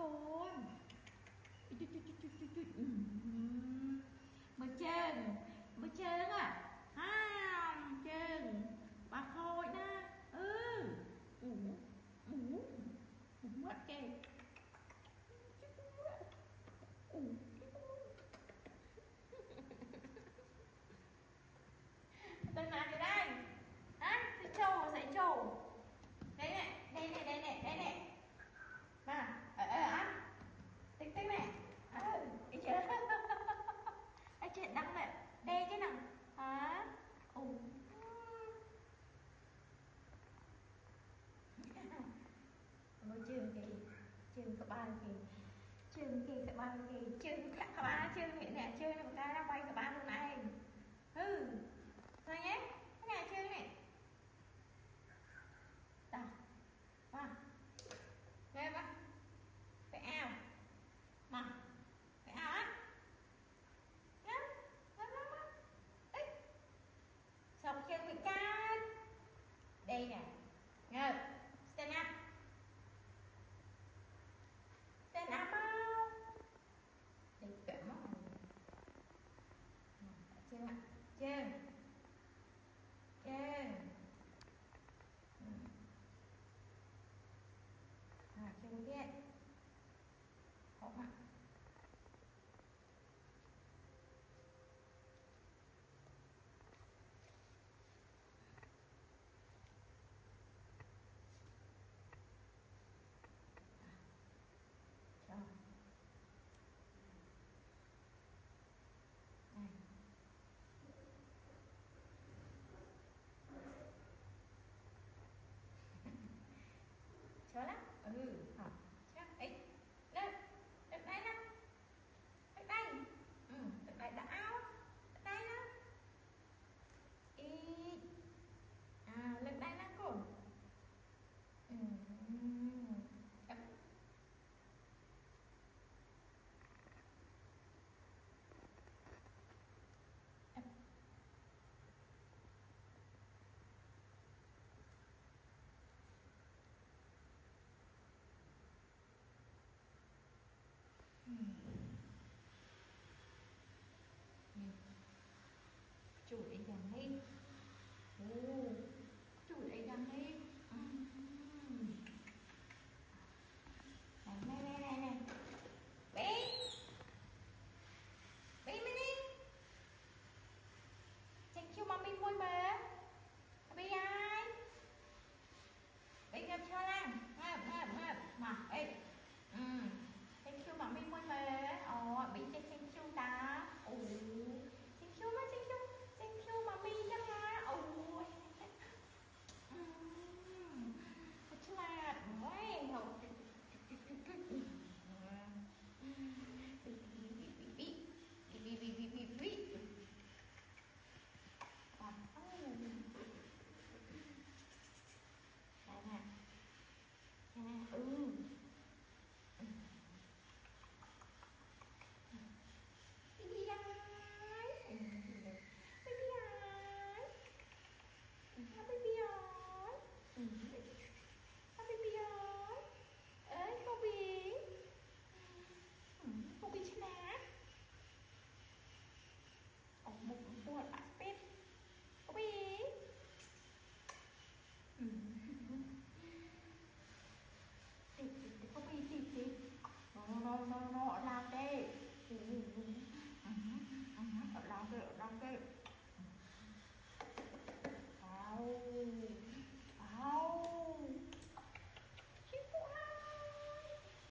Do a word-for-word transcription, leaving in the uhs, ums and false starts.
con mà chân mà chân à ha chân bà khôi na ừ ủ ủ ủ mất kê ủ tên nào thì đây hả cái trâu dạy trâu đây nè đây nè đây nè đây nè mà ở ở ăn tích tích nè ờ cái chuyện cái chuyện đăng nè đây cái nào hả ủ ôi trường kì trường các bạn kì trường kì các bạn kì trường các bạn trường